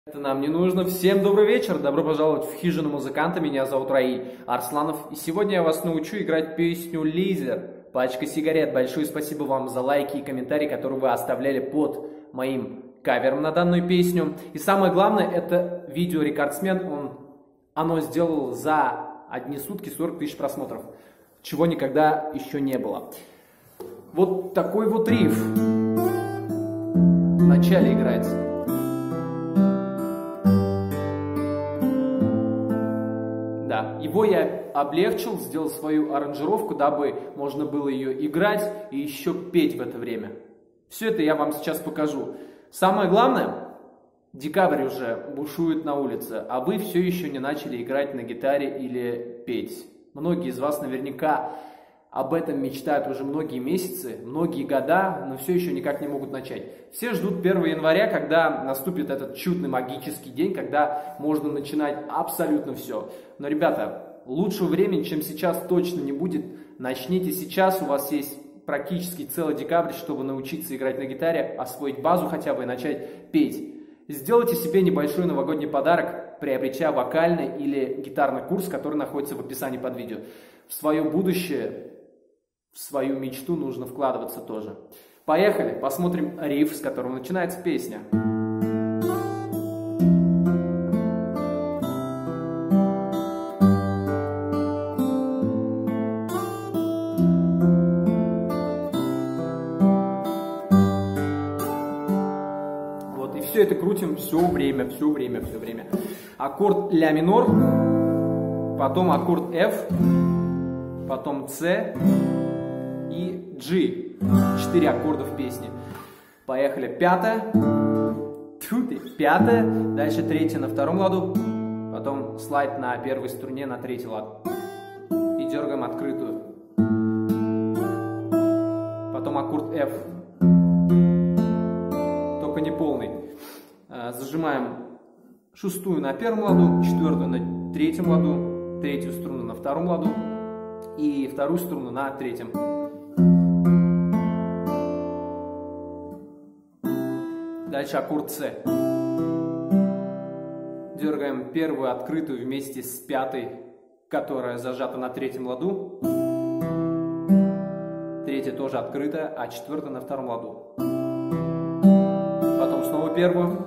Это нам не нужно. Всем добрый вечер, добро пожаловать в хижину музыканта. Меня зовут Раиль Арсланов. И сегодня я вас научу играть песню «Лизер». Пачка сигарет. Большое спасибо вам за лайки и комментарии, которые вы оставляли под моим кавером на данную песню. И самое главное, это видео-рекордсмен. Оно сделал за одни сутки 40 тысяч просмотров, чего никогда еще не было. Вот такой вот риф в начале играется. Да, его я облегчил, сделал свою аранжировку, дабы можно было ее играть и еще петь в это время. Все это я вам сейчас покажу. Самое главное, декабрь уже бушует на улице, а вы все еще не начали играть на гитаре или петь. Многие из вас наверняка об этом мечтают уже многие месяцы, многие года, но все еще никак не могут начать. Все ждут 1 января, когда наступит этот чудный магический день, когда можно начинать абсолютно все. Но, ребята, лучшего времени, чем сейчас, точно не будет. Начните сейчас, у вас есть практически целый декабрь, чтобы научиться играть на гитаре, освоить базу хотя бы и начать петь. Сделайте себе небольшой новогодний подарок, приобретя вокальный или гитарный курс, который находится в описании под видео. В свое будущее, в свою мечту нужно вкладываться тоже. Поехали, посмотрим риф, с которого начинается песня. Вот, и все это крутим все время. Аккорд ля минор, потом аккорд F, потом С и G. 4 аккорда в песне. Поехали. Пятая, дальше третья на втором ладу, потом слайд на первой струне на третий лад. И дергаем открытую. Потом аккорд F, только не полный. Зажимаем шестую на первом ладу, четвертую на третьем ладу, третью струну на втором ладу и вторую струну на третьем. Дальше аккорд С. Дергаем первую открытую вместе с пятой, которая зажата на третьем ладу. Третья тоже открытая, а четвертая на втором ладу. Потом снова первую.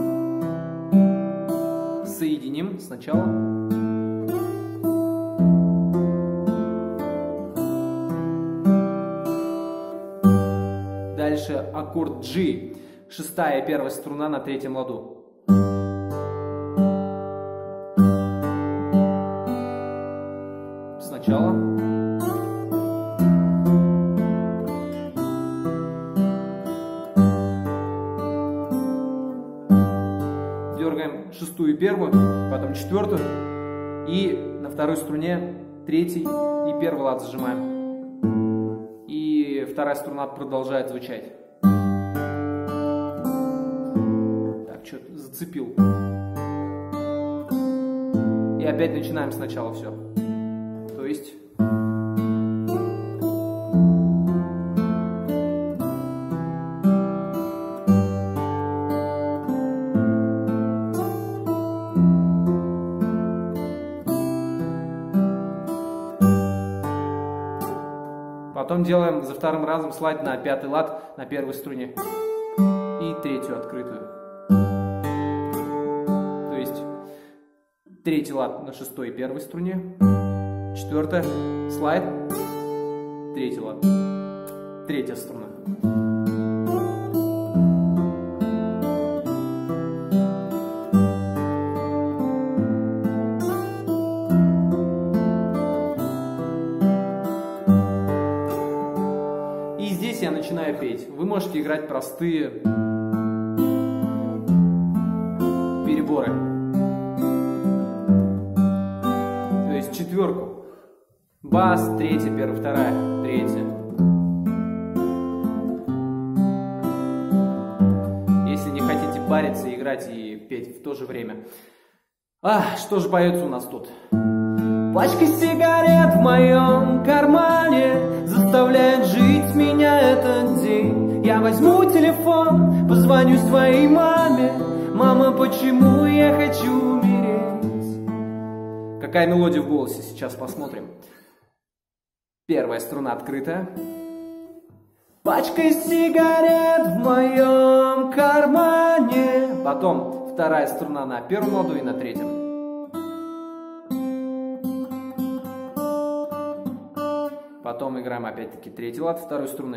Соединим сначала. Дальше аккорд G. Шестая и первая струна на третьем ладу. Сначала. Дергаем шестую и первую, потом четвертую. И на второй струне третий и первый лад зажимаем. И вторая струна продолжает звучать. Что-то зацепил. И опять начинаем сначала все. То есть... Потом делаем за вторым разом слайд на пятый лад на первой струне. И третью открытую. Третий лад на шестой и первой струне, четвертая, слайд, третий лад, третья струна. И здесь я начинаю петь. Вы можете играть простые переборы. Четверку. Бас, третья, первая, вторая, третья. Если не хотите париться, играть и петь в то же время. Что же поется у нас тут? Пачка сигарет в моем кармане заставляет жить меня этот день. Я возьму телефон, позвоню своей маме. Мама, почему я хочу умереть? Какая мелодия в голосе, сейчас посмотрим. Первая струна открытая. Пачка сигарет в моем кармане. Потом вторая струна на первом ладу и на третьем. Потом играем опять-таки третий лад второй струны.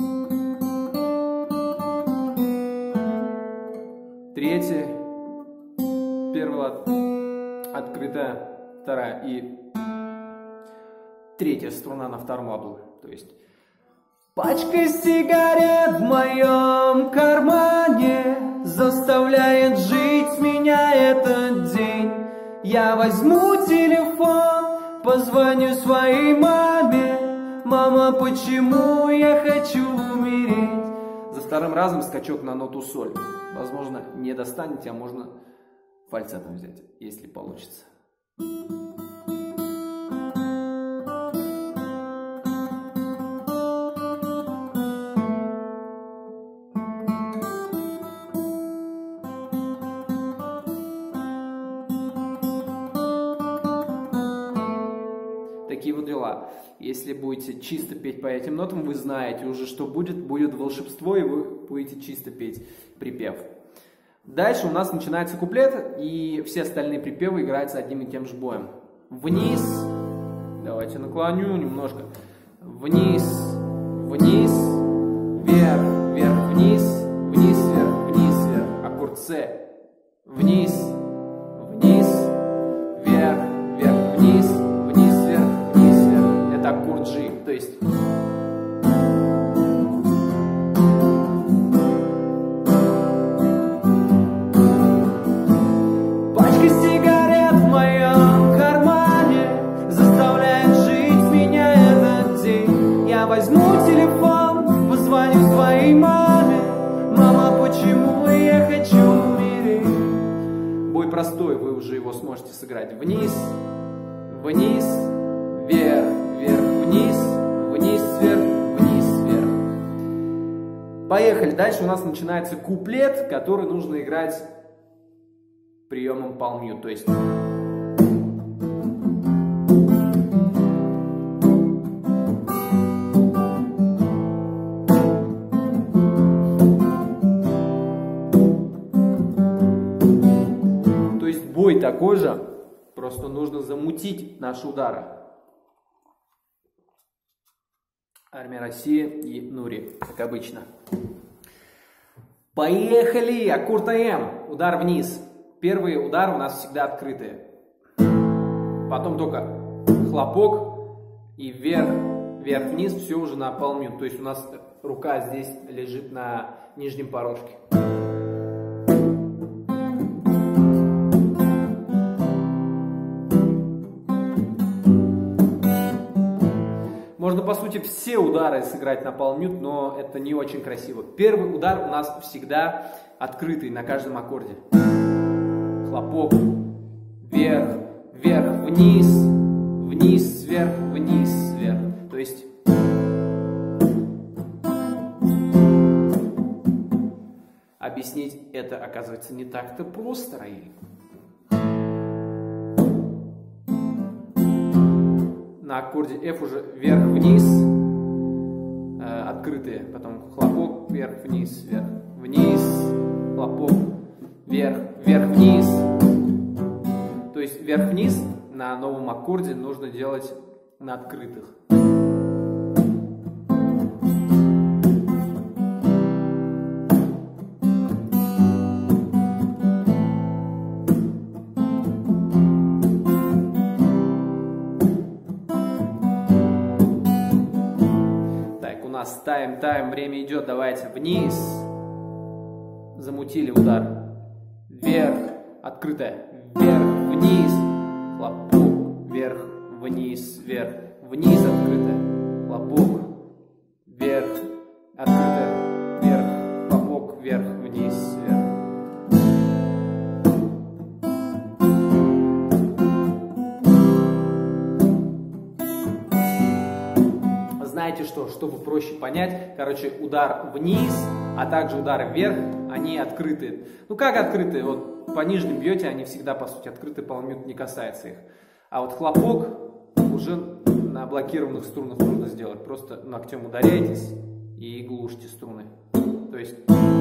Третий, первый лад, открытая, вторая и третья струна на втором ладу. То есть пачка сигарет в моем кармане заставляет жить меня этот день. Я возьму телефон, позвоню своей маме. Мама, почему я хочу умереть? За вторым разом скачок на ноту соль. Возможно, не достанете, а можно фальцетом взять, если получится. Такие вот дела. Если будете чисто петь по этим нотам, вы знаете уже, что будет. Будет волшебство, и вы будете чисто петь припев. Дальше у нас начинается куплет, и все остальные припевы играются одним и тем же боем. Вниз. Давайте наклоню немножко. Вниз, вниз, вверх, вверх, вниз, вниз, вверх, вниз, вверх. Аккорд С. Вниз, вниз, вверх, вверх, вниз. Аккорд G, то есть пачка сигарет в моем кармане заставляет жить меня этот день. Я возьму телефон, позвоню своей маме. Мама, почему я хочу умереть? Бой простой, вы уже его сможете сыграть. Вниз, вниз, вверх, вверх, вниз, вниз, вверх, вниз, вверх. Поехали. Дальше у нас начинается куплет, который нужно играть приемом palm mute, то есть бой такой же, просто нужно замутить наши удары. Армия России и Нури, как обычно. Поехали! Аккорд АМ. Удар вниз. Первые удары у нас всегда открытые. Потом только хлопок и вверх, вверх-вниз, все уже на palm mute. То есть у нас рука здесь лежит на нижнем порожке. Можно, по сути, все удары сыграть на palm mute, но это не очень красиво. Первый удар у нас всегда открытый на каждом аккорде. Хлопок. Вверх, вверх, вниз, вниз, вверх, вниз, вверх. То есть объяснить это, оказывается, не так-то просто, Раиль. На аккорде F уже вверх-вниз, открытые, потом хлопок, вверх-вниз, вверх-вниз, хлопок, вверх, вверх-вниз. То есть вверх-вниз на новом аккорде нужно делать на открытых. Тайм, время идет, давайте вниз, замутили удар, вверх, открытая, вверх, вниз, хлопок, вверх, вниз, вверх, вниз, открытая, хлопок, вверх, открытая, вверх, хлопок, вверх, вниз, вверх. Знаете что, чтобы проще понять, короче, удар вниз, а также удары вверх, они открыты. Ну как открыты? Вот по нижним бьете, они всегда по сути открыты, полминуты не касается их. А вот хлопок уже на блокированных струнах нужно сделать. Просто ногтем ударяетесь и глушите струны. То есть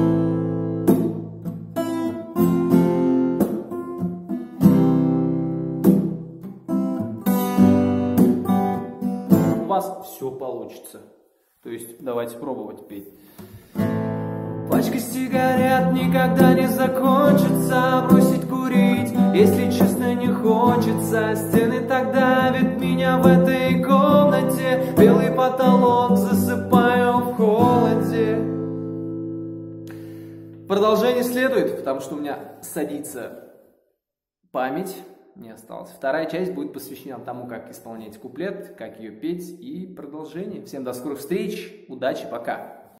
у вас все получится. То есть давайте пробовать петь. Пачка сигарет никогда не закончится, бросить курить, если честно, не хочется. Стены так давят меня в этой комнате, белый потолок, засыпаю в холоде. Продолжение следует, потому что у меня садится память, не осталось. Вторая часть будет посвящена тому, как исполнять куплет, как ее петь и продолжение. Всем до скорых встреч, удачи, пока!